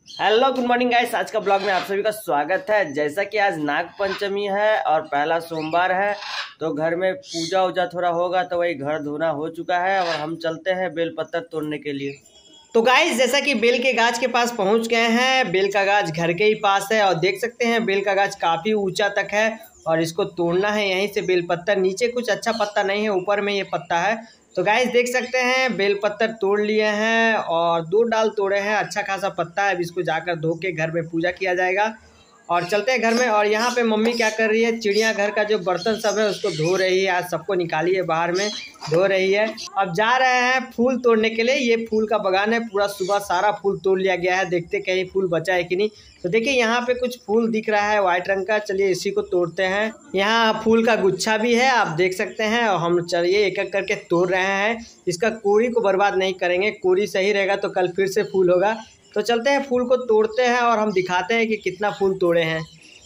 Hello good morning guys. आज का blog में आप सभी का स्वागत है। जैसा कि आज नाग पंचमी है और पहला सोमवार है तो घर में पूजा वूजा थोड़ा होगा, तो वही घर धोना हो चुका है और हम चलते हैं बेलपत्र तोड़ने के लिए। तो गाइस जैसा कि बेल के गाछ के पास पहुंच गए हैं। बेल का गाछ घर के ही पास है और देख सकते हैं बेल का गाछ काफ़ी ऊंचा तक है और इसको तोड़ना है यहीं से बेलपत्र। नीचे कुछ अच्छा पत्ता नहीं है, ऊपर में ये पत्ता है। तो गाइस देख सकते हैं बेलपत्र तोड़ लिए हैं और 2 डाल तोड़े हैं। अच्छा खासा पत्ता है। अब इसको जाकर धो के घर में पूजा किया जाएगा और चलते हैं घर में। और यहाँ पे मम्मी क्या कर रही है, चिड़ियाघर का जो बर्तन सब है उसको धो रही है। आज सबको निकाली है बाहर में, धो रही है। अब जा रहे हैं फूल तोड़ने के लिए। ये फूल का बागान है, पूरा सुबह सारा फूल तोड़ लिया गया है। देखते कहीं फूल बचा है कि नहीं। तो देखिए यहाँ पे कुछ फूल दिख रहा है व्हाइट रंग का। चलिए इसी को तोड़ते हैं। यहाँ फूल का गुच्छा भी है, आप देख सकते हैं। और हम चलिए एक एक करके तोड़ रहे हैं। इसका कोरी को बर्बाद नहीं करेंगे, कोरी सही रहेगा तो कल फिर से फूल होगा। तो चलते हैं फूल को तोड़ते हैं और हम दिखाते हैं कि कितना फूल तोड़े हैं।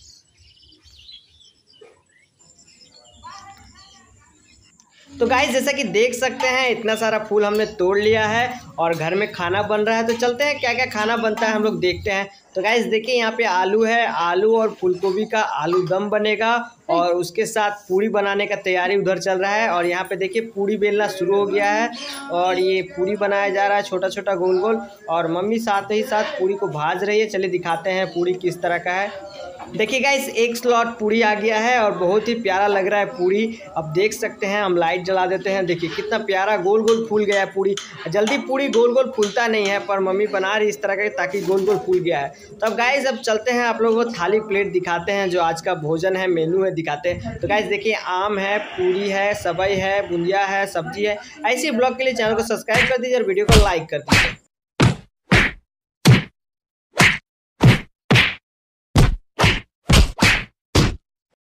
तो गाइस जैसा कि देख सकते हैं इतना सारा फूल हमने तोड़ लिया है और घर में खाना बन रहा है। तो चलते हैं क्या क्या खाना बनता है हम लोग देखते हैं। तो गाइस देखिए यहाँ पे आलू है, आलू और फूलगोभी का आलू दम बनेगा और उसके साथ पूरी बनाने का तैयारी उधर चल रहा है। और यहाँ पे देखिए पूरी बेलना शुरू हो गया है और ये पूरी बनाया जा रहा है छोटा छोटा गोल गोल। और मम्मी साथ ही साथ पूरी को भाज रही है। चलिए दिखाते हैं पूरी किस तरह का है। देखिए गाइस एक स्लॉट पूरी आ गया है और बहुत ही प्यारा लग रहा है पूरी। अब देख सकते हैं, हम लाइट जला देते हैं। देखिए कितना प्यारा गोल गोल फूल गया है पूरी। जल्दी पूरी गोल गोल फूलता नहीं है, पर मम्मी बना रही इस तरह का ताकि गोल गोल फूल गया है। तो अब गाइस अब चलते हैं, आप लोगों को थाली प्लेट दिखाते हैं जो आज का भोजन है, मेनू है, दिखाते हैं। तो गाइस देखिए आम है, पूरी है, सबई है, बुंदिया है, सब्जी है। ऐसे ब्लॉग के लिए चैनल को सब्सक्राइब कर दीजिए और वीडियो को लाइक कर दीजिए।